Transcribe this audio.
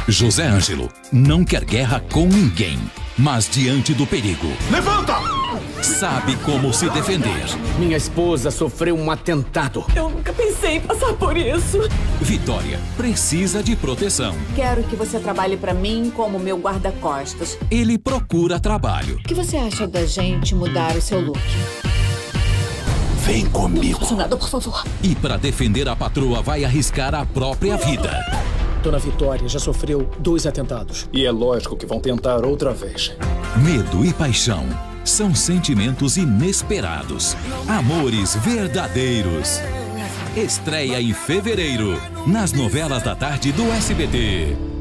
José Ângelo não quer guerra com ninguém, mas diante do perigo, levanta! Sabe como se defender. Minha esposa sofreu um atentado. Eu nunca pensei em passar por isso. Vitória precisa de proteção. Quero que você trabalhe pra mim como meu guarda-costas. Ele procura trabalho. O que você acha da gente mudar o seu look? Vem comigo. Não faça nada, por favor. E para defender a patroa vai arriscar a própria vida. Dona Vitória já sofreu 2 atentados. E é lógico que vão tentar outra vez. Medo e paixão são sentimentos inesperados. Amores verdadeiros. Estreia em fevereiro, nas novelas da tarde do SBT.